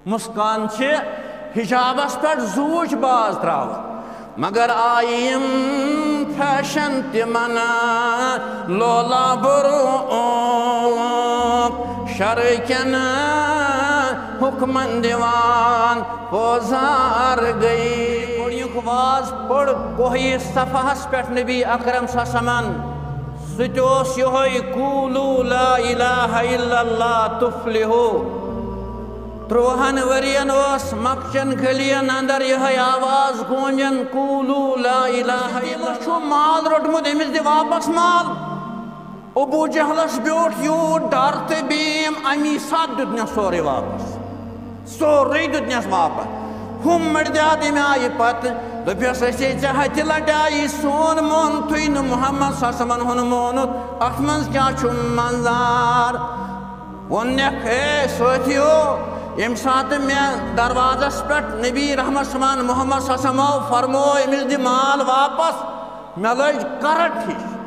مسکان چھ حجابس پر زوج باز تراو مگر آئیم فیشن تمنا لولا برو شرکن حکمن دیوان پوزار گئی پڑیک واز پڑ کوئی صفحس پیٹھ نبی اکرم صلی اللہ علیہ وسلم ستوس یہوئی قولو لا الہ الا اللہ تفلحو تروہن ورین اس مکچن گلین اندر یہ آواز گونجن قولو لا الہ الا اللہ چھو مال رٹمو دیمیز دی واپس مال ابو جہلس بیوٹ یو ڈارتے بیم امی ساتھ دنیا سوری واپس سوری دنیا واپس ہم مردیادی میں آئی پت دپیس اسی چاہتی لڑائی سون مون توین محمد صلی اللہ علیہ وسلم مونت اخمنز کیا چھو منظار ونیک ہے سوتیو یم سات میں دروازس پٹ نبی رحمت سمان محمد صلی اللہ علیہ وسلم فرمو امیز دی مال واپس میں لج کرٹ ہی